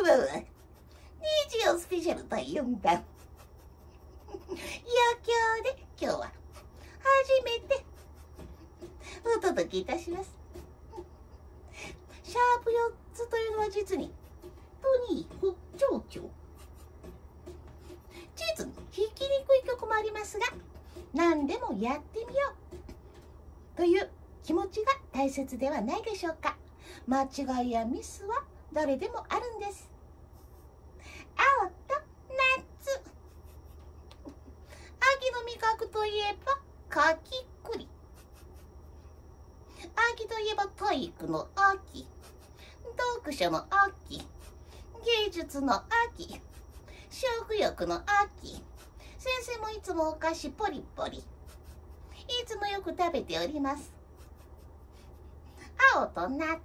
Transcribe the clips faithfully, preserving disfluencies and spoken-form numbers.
わわ。日曜スペシャルだいよんだん。余興で今日は初めてお届けいたします。シャープよっつというのは実にとに北長調。実に弾きにくい曲もありますが、何でもやってみようという気持ちが大切ではないでしょうか。間違いやミスは誰でもあるんです。青と夏。秋の味覚といえばかき栗。秋といえば体育の秋、読書の秋、芸術の秋、食欲の秋。先生もいつもお菓子ポリポリ、いつもよく食べております。青と夏。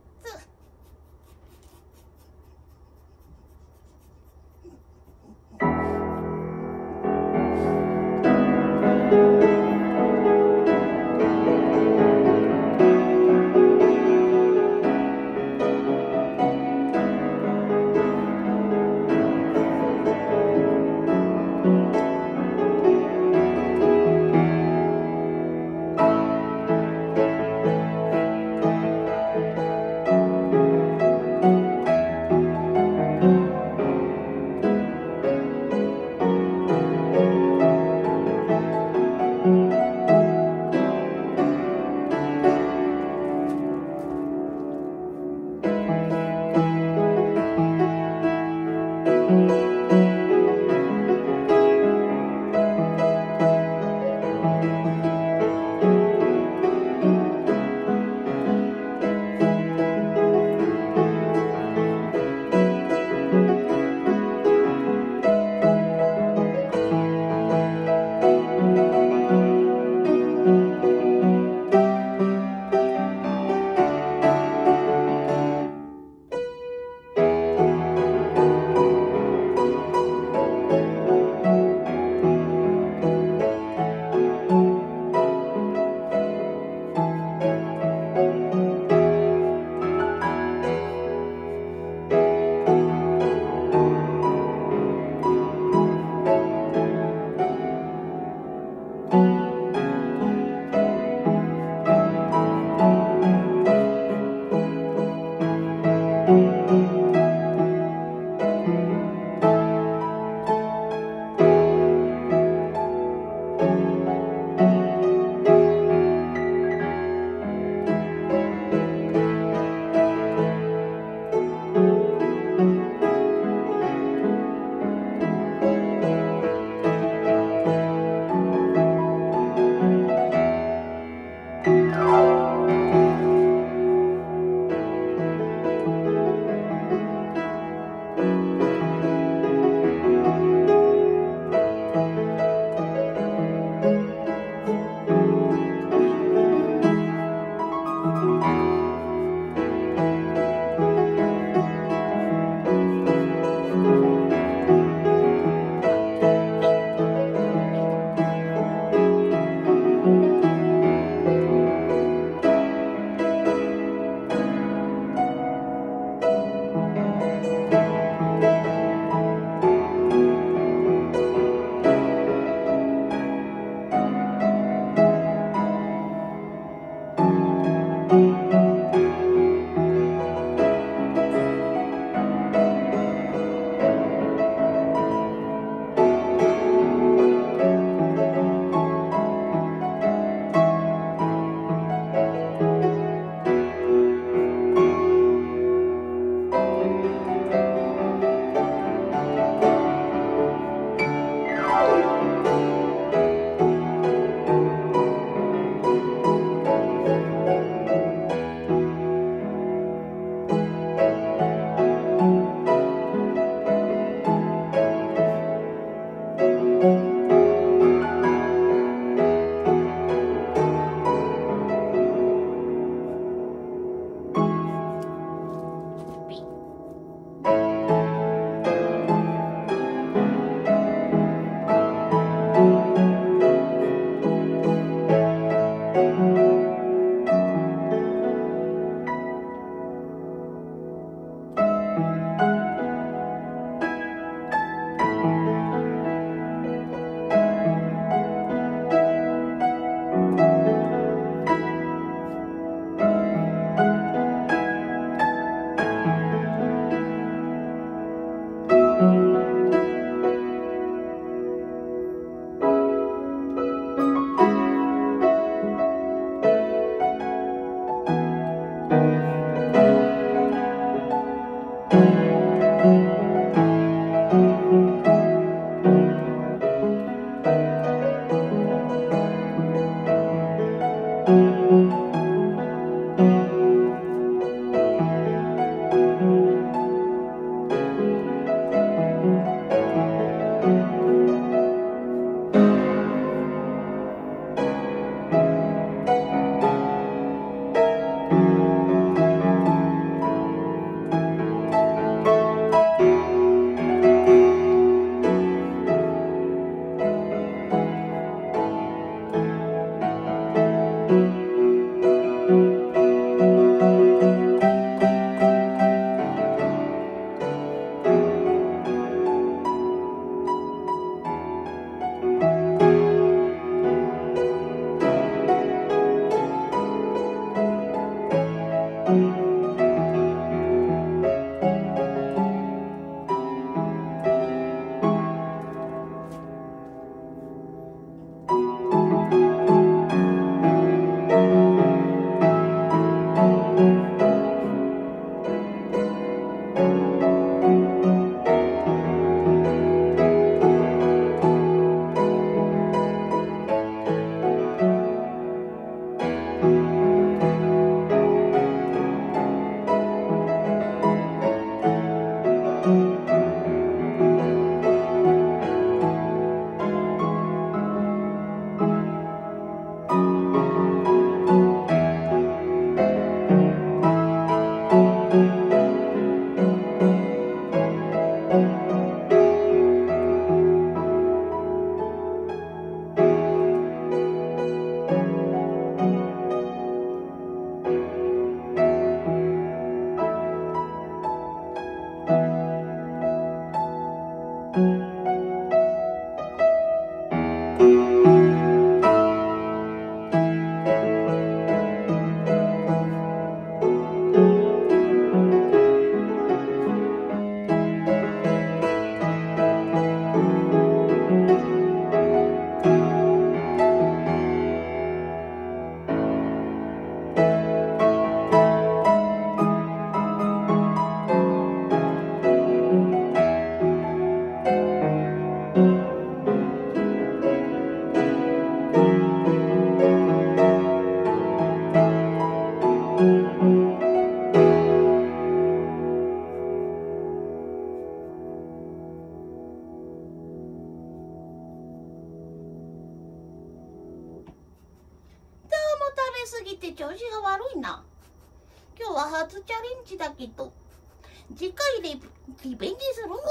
初チャレンジだけど、次回リリベンジするの？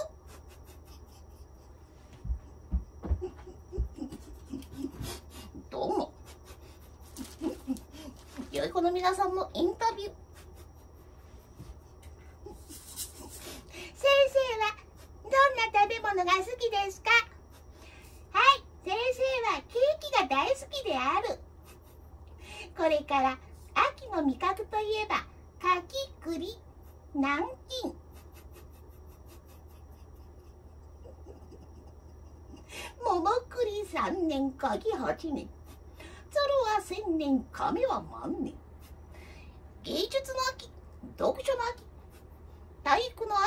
どうも。良い子の皆さんのインタビュー。先生はどんな食べ物が好きですか？はい、先生はケーキが大好きである。これから秋の味覚といえば柿、栗、南京。桃栗三年、柿八年。鶴は千年、亀は万年。芸術の秋、読書の秋、体育の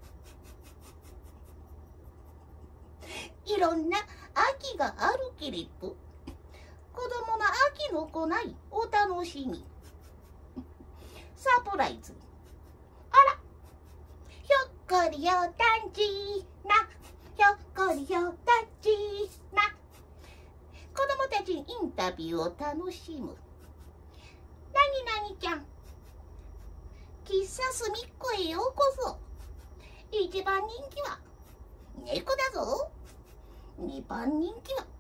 秋。いろんな秋があるけれど、子供の秋の来ないお楽しみ。サプライズ。あら、ひょっこりよたんちな、ひょっこりよたんちな。子供たちにインタビューを楽しむ。なになにちゃん、喫茶すみっこへようこそ。一番人気は猫だぞ。二番人気は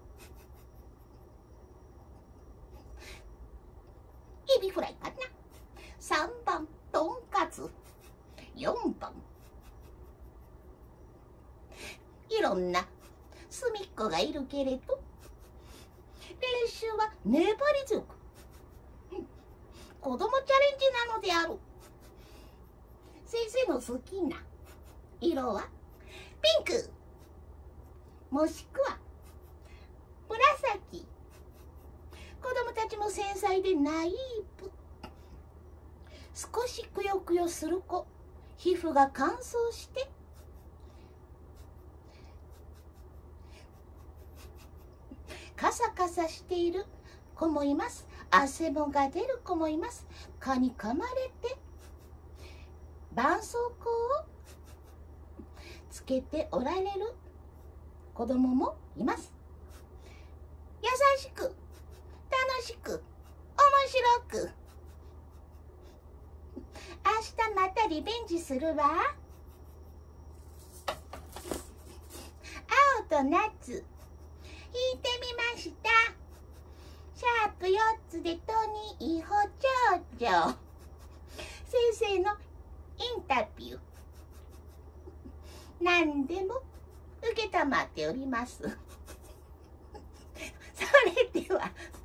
エビフライかな。三番とんかつ。四番いろんなすみっこがいるけれど、練習は粘り強く。子供チャレンジなのである。先生の好きな色はピンク、もしくは紫。子供たちも繊細でナイーブ。少しくよくよする子、皮膚が乾燥してカサカサしている子もいます。汗もが出る子もいます。蚊に噛まれて絆創膏をつけておられる子供もいます。優しく、楽しく、面白く。明日またリベンジするわ。青と夏、引いてみました。シャープよっつでトニー補長長。先生のインタビュー、何でも受けたまっております。それでは。